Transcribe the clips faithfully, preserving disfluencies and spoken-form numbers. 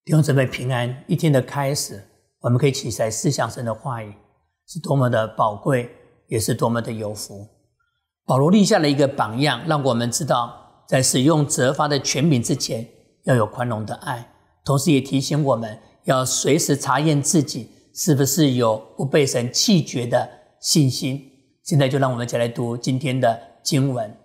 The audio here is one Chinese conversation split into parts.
弟兄姊妹平安，一天的开始，我们可以起来思想神的话语，是多么的宝贵，也是多么的有福。保罗立下了一个榜样，让我们知道在使用责罚的权柄之前，要有宽容的爱，同时也提醒我们要随时查验自己是不是有不被神弃绝的信心。现在就让我们一起来读今天的经文。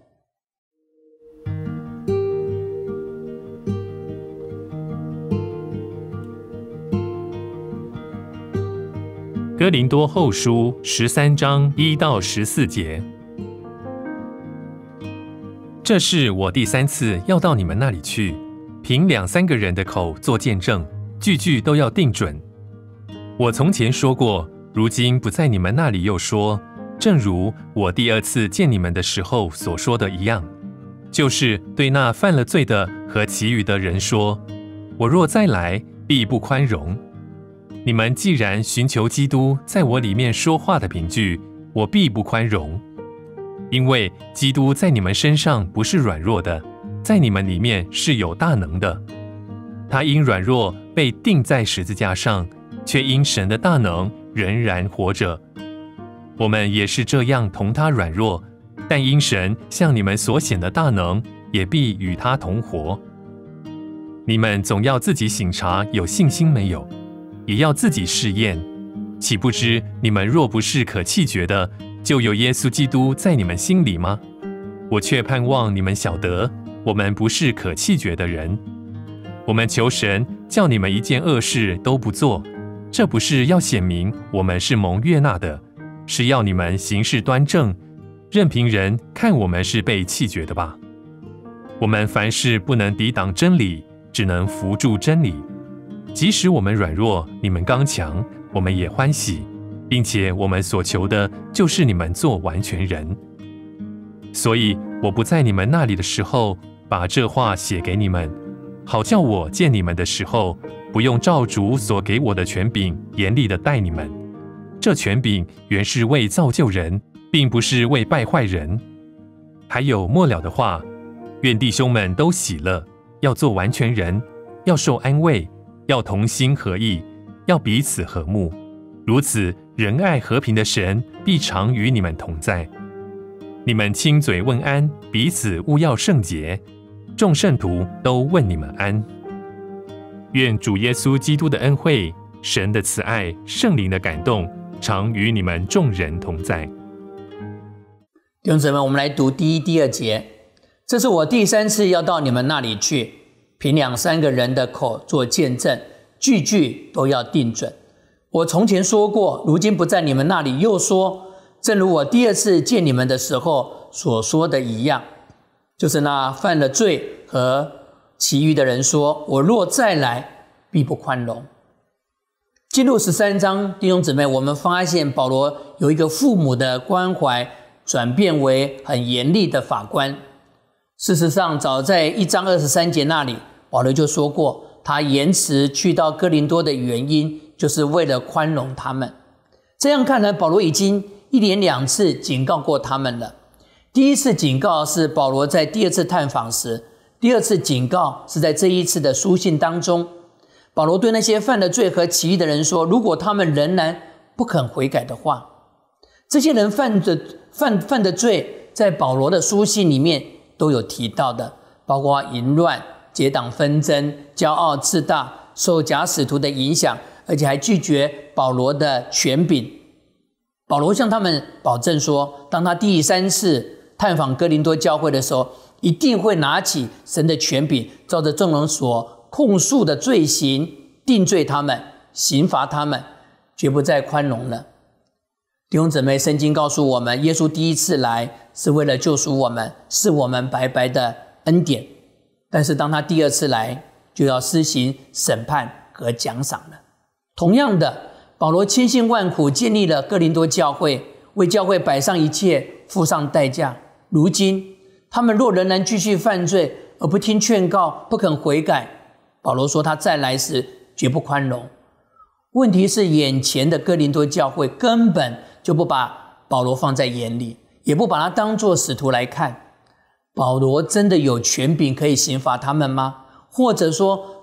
哥林多后书十三章一到十四节，这是我第三次要到你们那里去，凭两三个人的口做见证，句句都要定准。我从前说过，如今不在你们那里又说，正如我第二次见你们的时候所说的一样，就是对那犯了罪的和其余的人说，我若再来，必不宽容。你们既然寻求基督在我里面说话的凭据，我必不宽容。因为基督在你们身上不是软弱的，在你们里面是有大能的。他因软弱被钉在十字架上，却因神的大能仍然活着。我们也是这样同他软弱，但因神向你们所显的大能，也必与他同活。你们总要自己省察有信心没有，也要自己试验，岂不知你们若不是可弃绝的，就有耶稣基督在你们心里吗？我却盼望你们晓得，我们不是可弃绝的人。我们求神叫你们一件恶事都不做，这不是要显明我们是蒙悦纳的，是要你们行事端正，任凭人看我们是被弃绝的吧。我们凡事不能抵挡真理，只能扶助真理。即使我们软弱，你们刚强，我们也欢喜，并且我们所求的就是你们做完全人。所以我不在你们那里的时候，把这话写给你们，好叫我见你们的时候，不用照主所给我的权柄严厉地待你们。这权柄原是为造就人，并不是为败坏人。还有末了的话，愿弟兄们都喜乐，要做完全人，要受安慰，要同心合意，要彼此和睦，如此仁爱和平的神必常与你们同在。你们亲嘴问安，彼此务要圣洁，众圣徒都问你们安。愿主耶稣基督的恩惠、神的慈爱、圣灵的感动，常与你们众人同在。 弟兄姊妹，我们来读第一、第二节。这是我第三次要到你们那里去，凭两三个人的口做见证，句句都要定准。我从前说过，如今不在你们那里又说，正如我第二次见你们的时候所说的一样，就是那犯了罪和其余的人说，我若再来，必不宽容。进入十三章，弟兄姊妹，我们发现保罗有一个父母的关怀转变为很严厉的法官。事实上，早在一章二十三节那里，保罗就说过，他延迟去到哥林多的原因，就是为了宽容他们。这样看来，保罗已经一连两次警告过他们了。第一次警告是保罗在第二次探访时，第二次警告是在这一次的书信当中。保罗对那些犯了罪和其余的人说，如果他们仍然不肯悔改的话，这些人犯的犯犯的罪，在保罗的书信里面都有提到的，包括淫乱、结党纷争、骄傲自大、受假使徒的影响，而且还拒绝保罗的权柄。保罗向他们保证说，当他第三次探访哥林多教会的时候，一定会拿起神的权柄，照着众人所控诉的罪行定罪他们，刑罚他们，绝不再宽容了。弟兄姊妹，圣经告诉我们，耶稣第一次来是为了救赎我们，是我们白白的恩典。但是当他第二次来，就要施行审判和奖赏了。同样的，保罗千辛万苦建立了哥林多教会，为教会摆上一切，付上代价。如今他们若仍然继续犯罪，而不听劝告，不肯悔改，保罗说他再来时绝不宽容。问题是眼前的哥林多教会根本就不把保罗放在眼里，也不把他当作使徒来看。保罗真的有权柄可以刑罚他们吗？或者说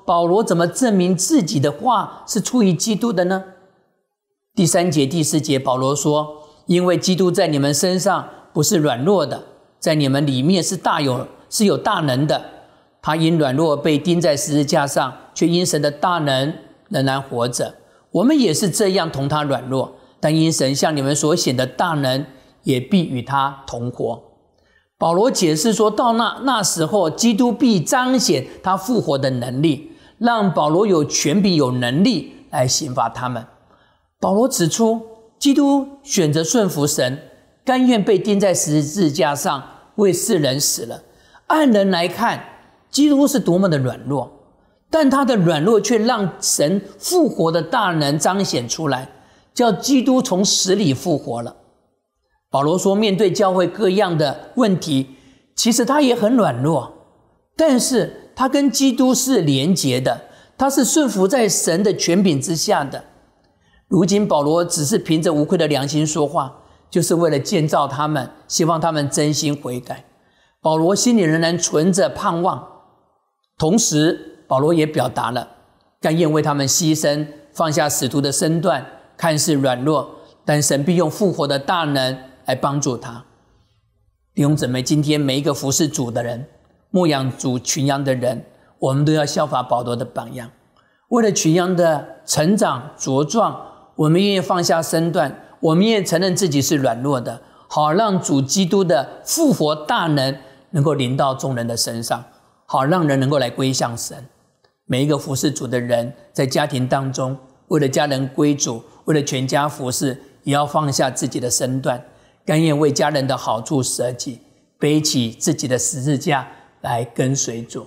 保罗怎么证明自己的话是出于基督的呢？第三节、第四节，保罗说：因为基督在你们身上不是软弱的，在你们里面是大有是有大能的。他因软弱被钉在十字架上，却因神的大能仍然活着。我们也是这样同他软弱，但因神向你们所显的大能，也必与他同活。保罗解释说，到那那时候，基督必彰显他复活的能力，让保罗有权柄、有能力来刑罚他们。保罗指出，基督选择顺服神，甘愿被钉在十字架上，为世人死了。按人来看，基督是多么的软弱，但他的软弱却让神复活的大能彰显出来，叫基督从死里复活了。保罗说，面对教会各样的问题，其实他也很软弱，但是他跟基督是连结的，他是顺服在神的权柄之下的。如今保罗只是凭着无愧的良心说话，就是为了建造他们，希望他们真心悔改。保罗心里仍然存着盼望，同时保罗也表达了甘愿为他们牺牲，放下使徒的身段，看似软弱，但神必用复活的大能来帮助他。弟兄姊妹，今天每一个服侍主的人，牧养主群羊的人，我们都要效法保罗的榜样，为了群羊的成长茁壮，我们愿意放下身段，我们愿意承认自己是软弱的，好让主基督的复活大能能够临到众人的身上，好让人能够来归向神。每一个服侍主的人，在家庭当中，为了家人归主，为了全家服侍，也要放下自己的身段，甘愿为家人的好处舍己，背起自己的十字架来跟随主。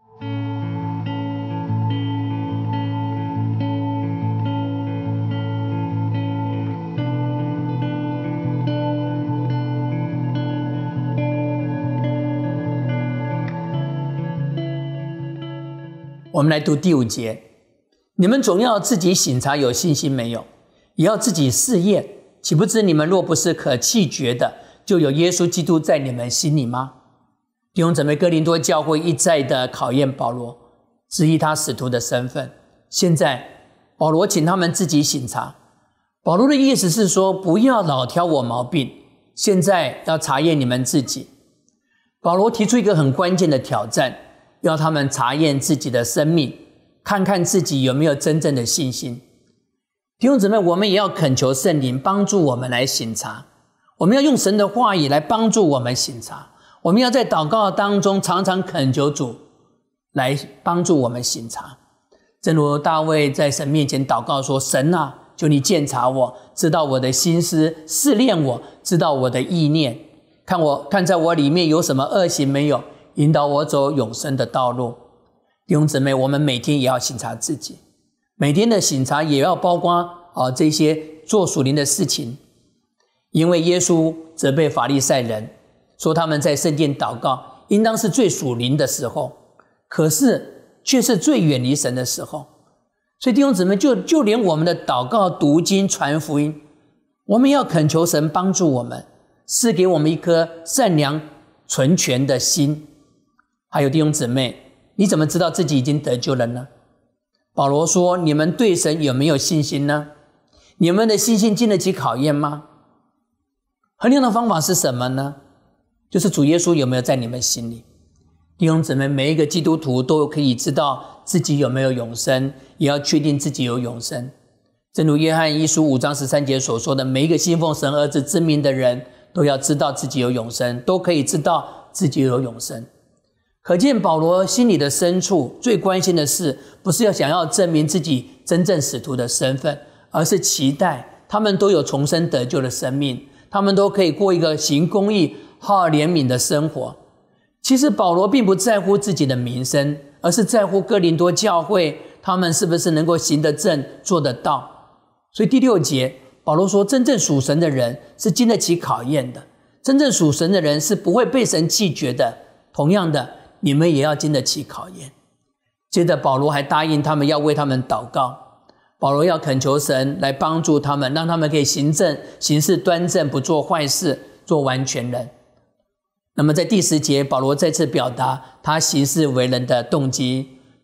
我们来读第五节，你们总要自己省察有信心没有，也要自己试验，岂不知你们若不是可弃绝的，就有耶稣基督在你们心里吗？弟兄姊妹，哥林多教会一再的考验保罗，质疑他使徒的身份。现在保罗请他们自己省察，保罗的意思是说，不要老挑我毛病，现在要查验你们自己。保罗提出一个很关键的挑战，要他们查验自己的生命，看看自己有没有真正的信心。弟兄姊妹，我们也要恳求圣灵帮助我们来省察，我们要用神的话语来帮助我们省察，我们要在祷告当中常常恳求主来帮助我们省察。正如大卫在神面前祷告说，神啊，求你鉴察我，知道我的心思，试炼我，知道我的意念，看我看在我里面有什么恶行没有，引导我走永生的道路。弟兄姊妹，我们每天也要省察自己，每天的省察也要包括、啊、这些做属灵的事情。因为耶稣责备法利赛人，说他们在圣殿祷告应当是最属灵的时候，可是却是最远离神的时候。所以弟兄姊妹，就就连我们的祷告、读经、传福音，我们要恳求神帮助我们，赐给我们一颗善良纯全的心。还有弟兄姊妹，你怎么知道自己已经得救了呢？保罗说，你们对神有没有信心呢？你们的信心经得起考验吗？衡量的方法是什么呢？就是主耶稣有没有在你们心里。弟兄姊妹，每一个基督徒都可以知道自己有没有永生，也要确定自己有永生。正如约翰一书五章十三节所说的，每一个信奉神儿子之名的人都要知道自己有永生，都可以知道自己有永生。可见保罗心里的深处最关心的是，不是要想要证明自己真正使徒的身份，而是期待他们都有重生得救的生命，他们都可以过一个行公义、好怜悯的生活。其实保罗并不在乎自己的名声，而是在乎哥林多教会他们是不是能够行得正、做得到。所以第六节保罗说，真正属神的人是经得起考验的，真正属神的人是不会被神弃绝的。同样的，你们也要经得起考验。接着保罗还答应他们要为他们祷告，保罗要恳求神来帮助他们，让他们可以行正、行事端正，不做坏事，做完全人。那么在第十节，保罗再次表达他行事为人的动机。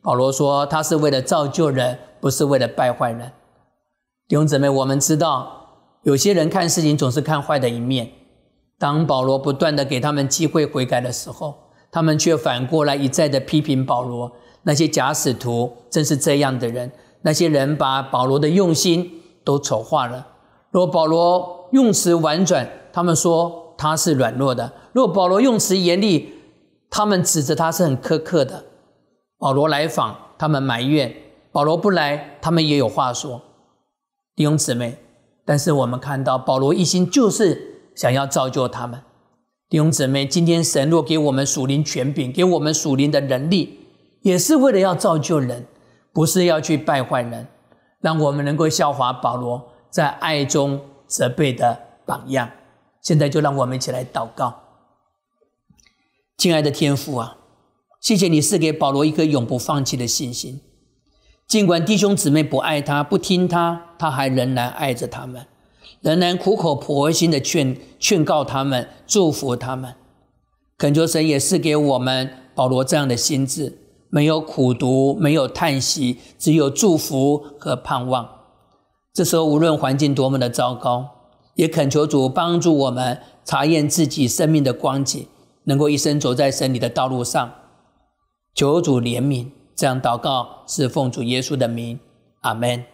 保罗说他是为了造就人，不是为了败坏人。弟兄姊妹，我们知道有些人看事情总是看坏的一面，当保罗不断的给他们机会悔改的时候，他们却反过来一再的批评保罗。那些假使徒正是这样的人，那些人把保罗的用心都丑化了。如果保罗用词婉转，他们说他是软弱的；如果保罗用词严厉，他们指责他是很苛刻的。保罗来访，他们埋怨；保罗不来，他们也有话说。弟兄姊妹，但是我们看到保罗一心就是想要造就他们。弟兄姊妹，今天神若给我们属灵权柄，给我们属灵的能力，也是为了要造就人，不是要去败坏人，让我们能够效法保罗在爱中责备的榜样。现在就让我们一起来祷告。亲爱的天父啊，谢谢你赐给保罗一颗永不放弃的信心，尽管弟兄姊妹不爱他，不听他，他还仍然爱着他们，仍然苦口婆心的劝劝告他们，祝福他们。恳求神也赐给我们保罗这样的心志，没有苦毒，没有叹息，只有祝福和盼望。这时候无论环境多么的糟糕，也恳求主帮助我们查验自己生命的光景，能够一生走在神你的道路上。求主怜悯，这样祷告是奉主耶稣的名，阿们。